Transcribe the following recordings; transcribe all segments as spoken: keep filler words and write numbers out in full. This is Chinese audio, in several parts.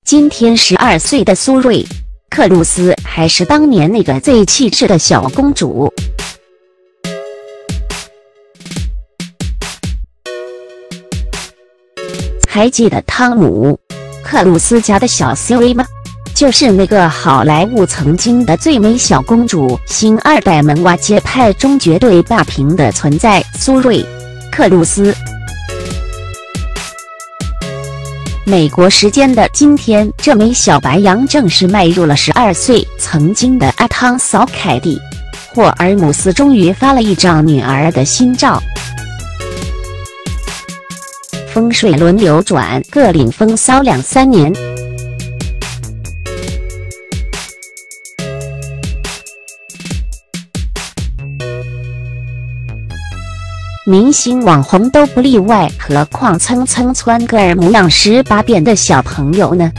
今天十二岁的苏芮，克露丝还是当年那个最气质的小公主。还记得汤姆·克鲁斯家的小 Siri 吗？就是那个好莱坞曾经的最美小公主，星二代门娃街派中绝对霸屏的存在——苏芮·克鲁斯。美国时间的今天，这枚小白羊正式迈入了十二岁。曾经的阿汤嫂凯蒂·霍尔姆斯终于发了一张女儿的新照。风水轮流转，各领风骚两三年。明星网红都不例外，何况蹭蹭窜个儿模样十八变的小朋友呢？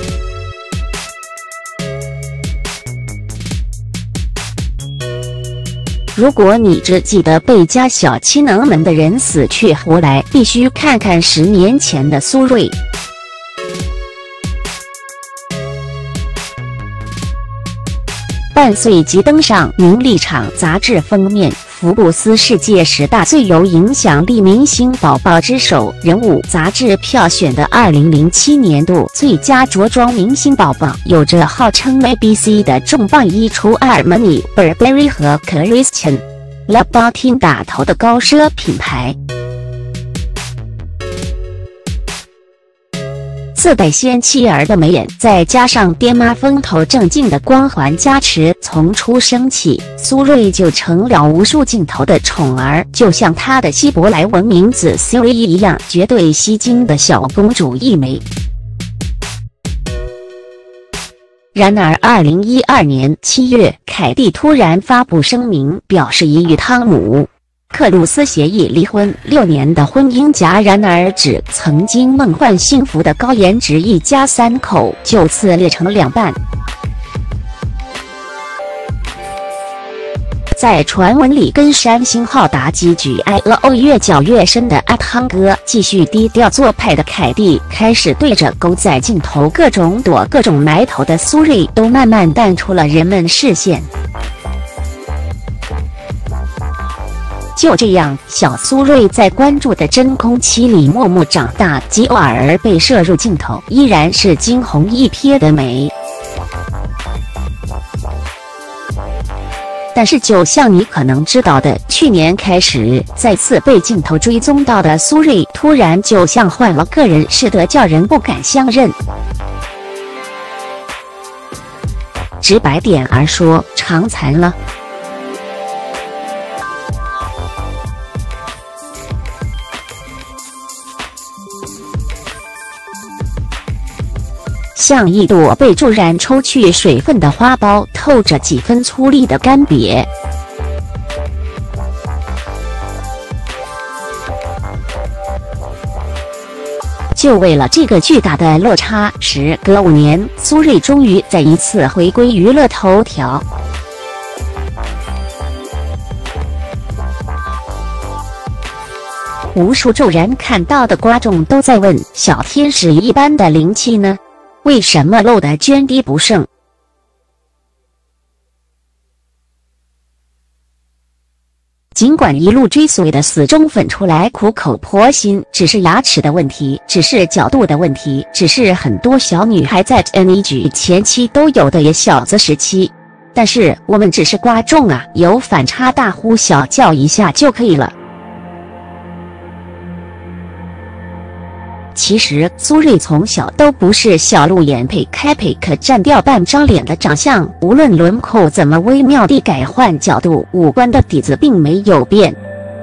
如果你只记得被家小气能门的人死去活来，必须看看十年前的苏芮。半岁即登上《名利场》杂志封面，福布斯世界十大最有影响力明星宝宝之首人物杂志票选的二零零七年度最佳着装明星宝宝，有着号称 A B C 的重磅衣橱 Armani、Burberry 和 Christian Louboutin 打头的高奢品牌。自带仙妻儿的眉眼，再加上爹妈风头正劲的光环加持，从出生起，苏芮就成了无数镜头的宠儿，就像她的希伯来文名字 Siri 一样，绝对吸睛的小公主一枚。然而二零一二年七月，凯蒂突然发布声明，表示已与汤姆·克鲁斯协议离婚，六年的婚姻戛然而止，曾经梦幻幸福的高颜值一家三口就此裂成两半。在传闻里，跟山星浩达基举 I L O 越搅越深的阿汤哥，继续低调做派的凯蒂，开始对着狗仔镜头各种躲各种埋头的苏芮，都慢慢淡出了人们视线。就这样，小苏芮在关注的真空期里默默长大，即偶尔被摄入镜头，依然是惊鸿一瞥的美。但是，就像你可能知道的，去年开始再次被镜头追踪到的苏芮，突然就像换了个人似的，叫人不敢相认。直白点儿说，长残了。像一朵被助燃抽去水分的花苞，透着几分粗粝的干瘪。就为了这个巨大的落差，时隔五年，苏芮终于再一次回归娱乐头条。无数骤然看到的观众都在问：小天使一般的灵气呢？为什么露得涓滴不剩？尽管一路追随的死忠粉出来苦口婆心，只是牙齿的问题，只是角度的问题，只是很多小女孩在 teenage 前期都有的野小子时期。但是我们只是观众啊，有反差大呼小叫一下就可以了。其实苏芮从小都不是小鹿眼配开配可占掉半张脸的长相，无论轮廓怎么微妙地改换角度，五官的底子并没有变。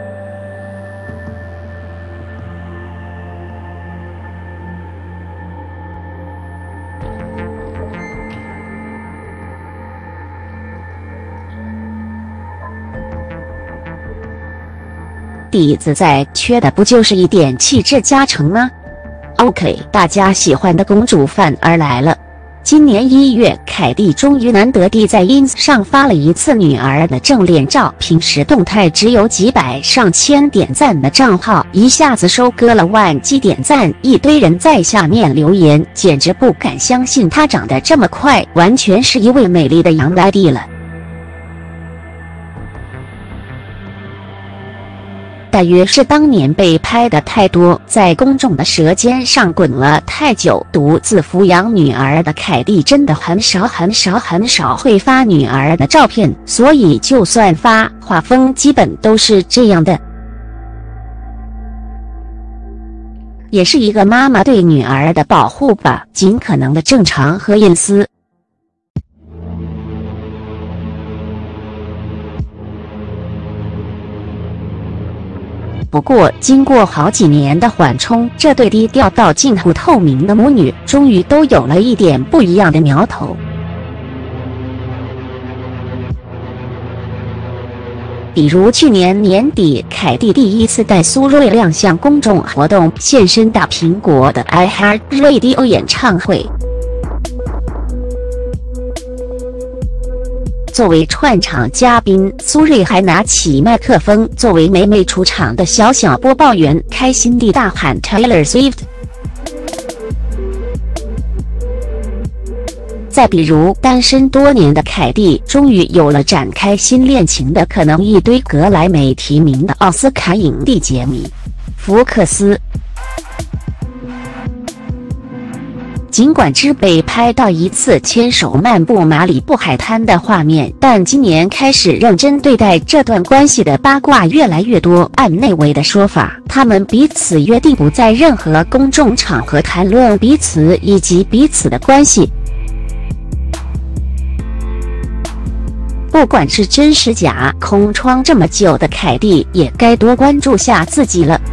底子在，缺的不就是一点气质加成吗？OK， 大家喜欢的公主范儿来了。 今年一月，凯蒂终于难得地在 ins 上发了一次女儿的正脸照，平时动态只有几百上千点赞的账号，一下子收割了万计点赞，一堆人在下面留言，简直不敢相信她长得这么快，完全是一位美丽的洋 lady 了。大约是当年被拍的太多，在公众的舌尖上滚了太久，独自抚养女儿的凯蒂真的很少很少很少会发女儿的照片，所以就算发，画风基本都是这样的。也是一个妈妈对女儿的保护吧，尽可能的正常和隐私。不过，经过好几年的缓冲，这对低调到近乎透明的母女，终于都有了一点不一样的苗头。比如去年年底，凯蒂第一次带苏芮亮相公众活动，现身大苹果的 iHeartRadio 演唱会。作为串场嘉宾，苏芮还拿起麦克风，作为每每出场的小小播报员，开心地大喊 Taylor Swift。再比如，单身多年的凯蒂，终于有了展开新恋情的可能，一堆格莱美提名的奥斯卡影帝杰米·福克斯。尽管只被拍到一次牵手漫步马里布海滩的画面，但今年开始认真对待这段关系的八卦越来越多。按内卫的说法，他们彼此约定不在任何公众场合谈论彼此以及彼此的关系。不管是真是假，空窗这么久的凯蒂也该多关注下自己了。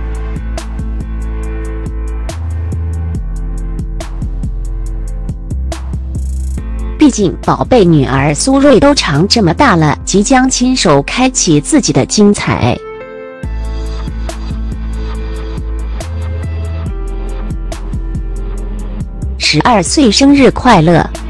毕竟，宝贝女儿苏芮都长这么大了，即将亲手开启自己的精彩。十二岁生日快乐！